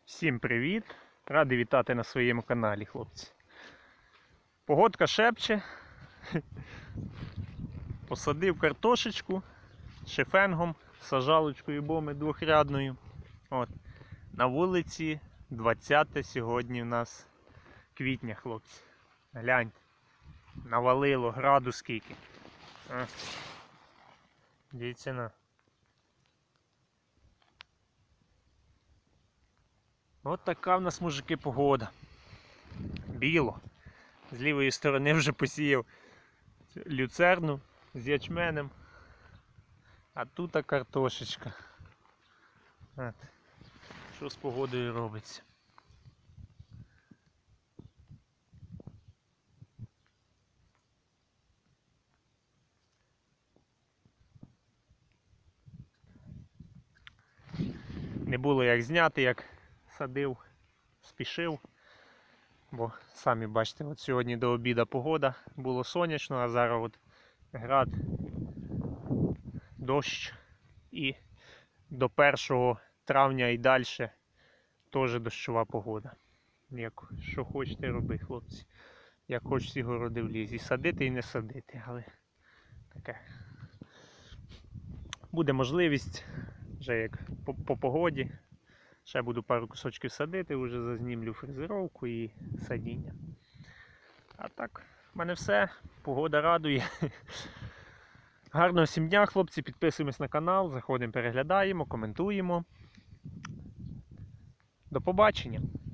Всім привіт! Радий вітати на своєму каналі, хлопці. Погодка шепче. Посадив картошечку шифенгом, сажалочкою боми двохрядною. От. На вулиці 20 сьогодні у нас квітня, хлопці. Гляньте, навалило градус скільки. Дивіться на. От така в нас, мужики, погода. Біло. З лівої сторони вже посіяв люцерну з ячменем. А тут картошечка. От. Що з погодою робиться? Не було як зняти, як садив, спішив, бо самі бачите, от сьогодні до обіду погода, було сонячно, а зараз от град, дощ, і до 1 травня і далі теж дощова погода. Як, що хочете робити, хлопці, як хочете городи в лізі, садити і не садити, але таке. Буде можливість, вже як по погоді. Ще буду пару кусочків садити, вже зазнімлю фрезеровку і садіння. А так, в мене все. Погода радує. Гарного всім дня, хлопці. Підписуємось на канал, заходимо, переглядаємо, коментуємо. До побачення!